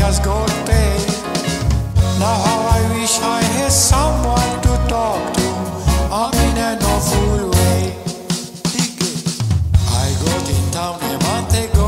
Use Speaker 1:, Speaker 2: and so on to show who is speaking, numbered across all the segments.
Speaker 1: just got paid. Now how I wish I had someone to talk to. I'm in an awful way. I got in town a month ago.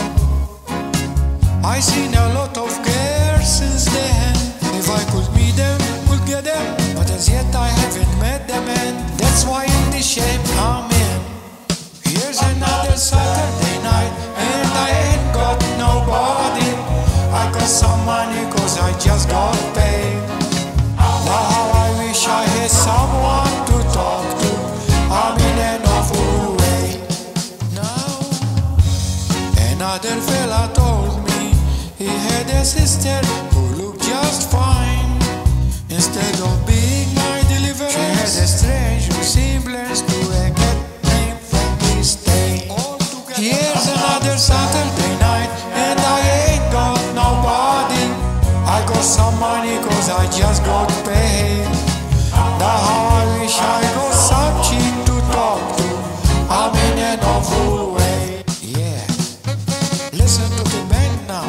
Speaker 1: I seen a lot of girls since then. If I could meet them, could get them, but as yet I haven't met them, and that's why in this shape I'm in. Here's another Saturday night, and I ain't got nobody. I got some money cause I just got paid. Now how I wish I had someone to talk to. I'm in an awful way. Now another fella told me he had a sister who looked just fine. Instead of being my deliverance, she had a strange resemblance to a cat named Frankenstein. Here's another Saturday night, and I ain't got nobody. I got some money cause I just got paid. Now how I wish I got some chick to talk to. I'm in an awful way. Yeah, listen to the band now.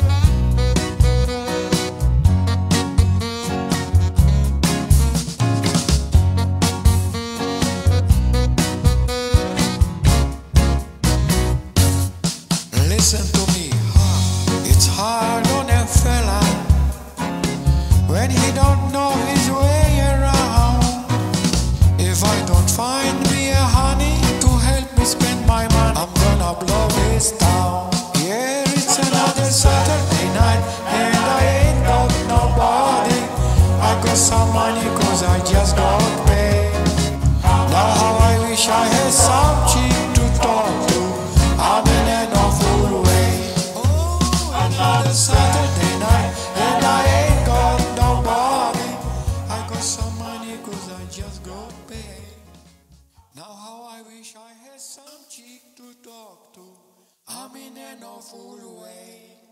Speaker 1: Listen to me, it's hard on a fella when he don't know his way around. If I don't find me a honey to help me spend my money, I'm gonna blow this town. Yeah, it's another Saturday night, and I ain't got nobody. I got some money cause I just got paid. Now how I wish I had some chick to talk to. I'm in an awful way. Oh, another Saturday night, and I ain't got nobody. I got some money cause I just got paid. Now how I wish I had some chick to talk to. I'm in an awful way.